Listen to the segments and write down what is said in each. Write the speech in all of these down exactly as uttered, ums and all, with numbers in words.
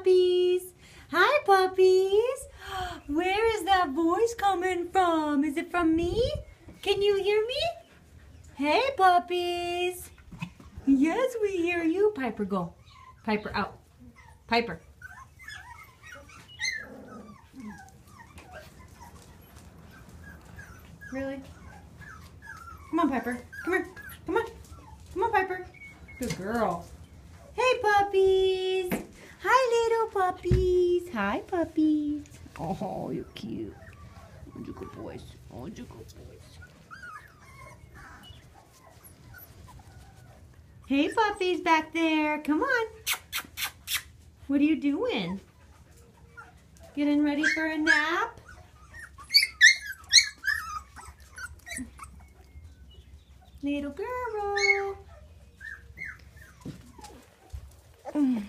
puppies. Hi, puppies. Where is that voice coming from? Is it from me? Can you hear me? Hey, puppies. Yes, we hear you. Piper, go. Piper, out. Piper. Really? Come on, Piper. Come here. Come on. Come on, Piper. Good girl. Hey, puppies. Hi, little puppies. Hi, puppies. Oh, you're cute. Oh, you good boys. Oh, you good boys. Hey, puppies back there. Come on. What are you doing? Getting ready for a nap? Little girl. Mm.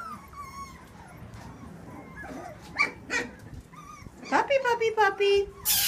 Puppy, puppy, puppy.